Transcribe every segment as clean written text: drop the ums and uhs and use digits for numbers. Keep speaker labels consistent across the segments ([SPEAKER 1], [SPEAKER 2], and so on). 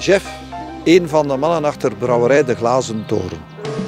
[SPEAKER 1] Jeff, een van de mannen achter brouwerij De Glazen Toren.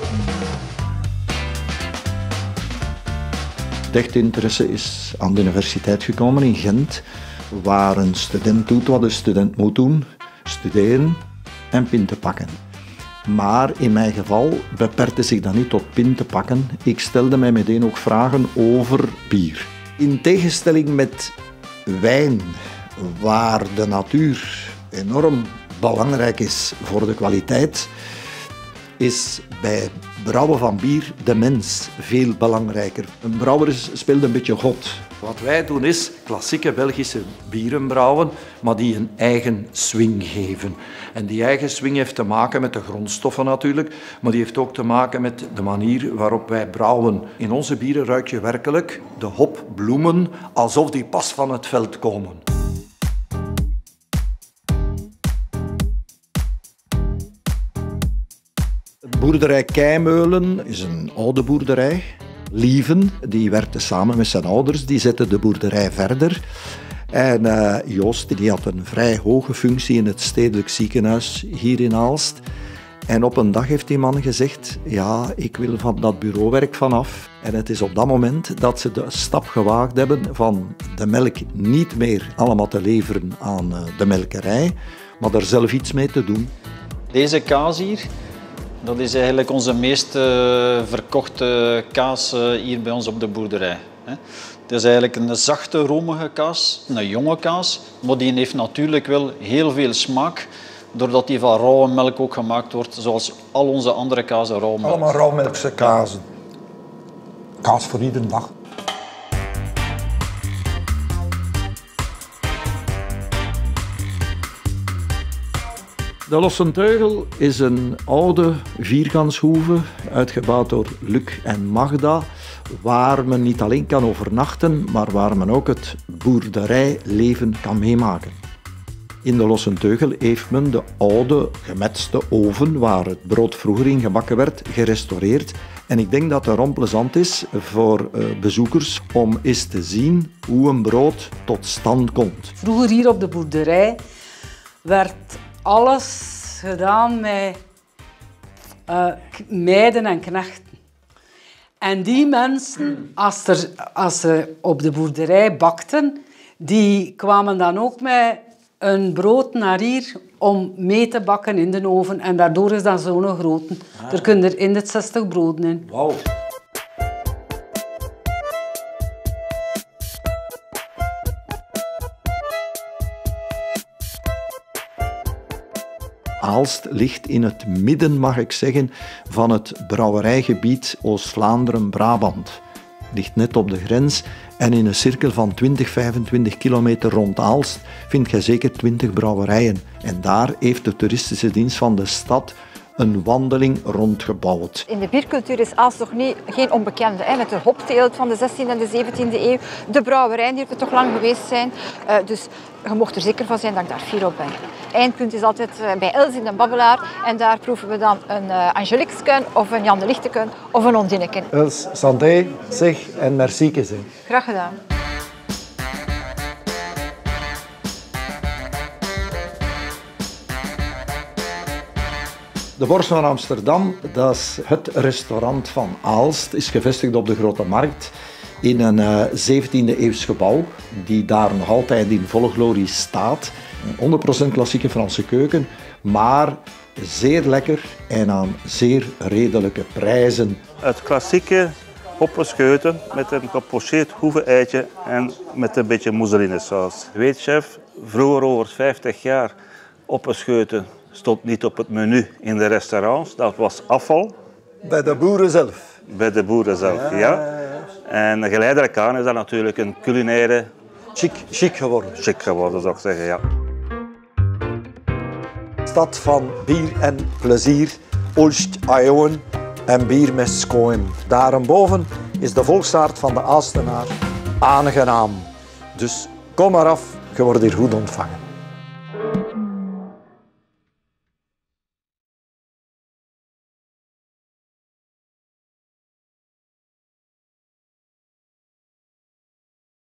[SPEAKER 1] De echte interesse is aan de universiteit gekomen in Gent, waar een student doet wat een student moet doen, studeren en pinten pakken. Maar in mijn geval beperkte zich dat niet tot pinten pakken. Ik stelde mij meteen ook vragen over bier. In tegenstelling met wijn, waar de natuur enorm belangrijk is voor de kwaliteit, is bij brouwen van bier de mens veel belangrijker. Een brouwer speelt een beetje God. Wat wij doen is klassieke Belgische bieren brouwen, maar die een eigen swing geven. En die eigen swing heeft te maken met de grondstoffen natuurlijk, maar die heeft ook te maken met de manier waarop wij brouwen. In onze bieren ruik je werkelijk de hopbloemen alsof die pas van het veld komen. Boerderij Keimeulen is een oude boerderij. Lieven, die werkte samen met zijn ouders, die zette de boerderij verder. En Joost, die had een vrij hoge functie in het stedelijk ziekenhuis hier in Aalst. En op een dag heeft die man gezegd, ja, ik wil van dat bureauwerk vanaf. En het is op dat moment dat ze de stap gewaagd hebben van de melk niet meer allemaal te leveren aan de melkerij, maar er zelf iets mee te doen.
[SPEAKER 2] Deze kaas hier, dat is eigenlijk onze meest verkochte kaas hier bij ons op de boerderij. Het is eigenlijk een zachte, romige kaas, een jonge kaas, maar die heeft natuurlijk wel heel veel smaak, doordat die van rauwe melk ook gemaakt wordt, zoals al onze andere kazen rauwe melk.
[SPEAKER 3] Allemaal rauwmelkse kazen. Kaas voor iedere dag.
[SPEAKER 1] De Lossenteugel is een oude vierkanshoeve, uitgebouwd door Luc en Magda, waar men niet alleen kan overnachten, maar waar men ook het boerderijleven kan meemaken. In de Lossenteugel heeft men de oude gemetste oven, waar het brood vroeger in gebakken werd, gerestaureerd. En ik denk dat het erom plezant is voor bezoekers om eens te zien hoe een brood tot stand komt.
[SPEAKER 4] Vroeger hier op de boerderij werd alles gedaan met meiden en knechten. En die mensen, als ze op de boerderij bakten, die kwamen dan ook met een brood naar hier om mee te bakken in de oven. En daardoor is dat zo'n grote. Er kunnen er in de 60 broden in.
[SPEAKER 1] Wauw. Aalst ligt in het midden, mag ik zeggen, van het brouwerijgebied Oost-Vlaanderen-Brabant. Ligt net op de grens en in een cirkel van 20-25 kilometer rond Aalst vind je zeker 20 brouwerijen. En daar heeft de toeristische dienst van de stad een wandeling rondgebouwd.
[SPEAKER 5] In de biercultuur is Aalst toch geen onbekende. Met de hopteelt van de 16e en de 17e eeuw. De brouwerijen die er toch lang geweest zijn. Dus je mocht er zeker van zijn dat ik daar fier op ben. Eindpunt is altijd bij Els in de Babbelaar. En daar proeven we dan een Angeliksken of een Jan de Lichteken of een Ondinneken.
[SPEAKER 3] Els, santé, zeg en merci.
[SPEAKER 5] Graag gedaan.
[SPEAKER 1] De Borst van Amsterdam, dat is het restaurant van Aalst, is gevestigd op de Grote Markt in een 17e-eeuws gebouw, die daar nog altijd in volle glorie staat. Een 100% klassieke Franse keuken, maar zeer lekker en aan zeer redelijke prijzen.
[SPEAKER 6] Het klassieke hoppenscheuten met een gepocheerd hoeve-eitje en met een beetje mousseline-saus. Weet chef, vroeger over 50 jaar hoppenscheuten stond niet op het menu in de restaurants, dat was afval.
[SPEAKER 3] Bij de boeren zelf?
[SPEAKER 6] Bij de boeren zelf, ja. En geleidelijk aan is dat natuurlijk een culinaire...
[SPEAKER 3] Chic geworden.
[SPEAKER 6] Chic geworden, zou ik zeggen, ja.
[SPEAKER 3] Stad van bier en plezier, Olst Ajoen en bier met skoen. Daarboven is de volksaard van de Aalstenaar aangenaam. Dus kom maar af, je wordt hier goed ontvangen.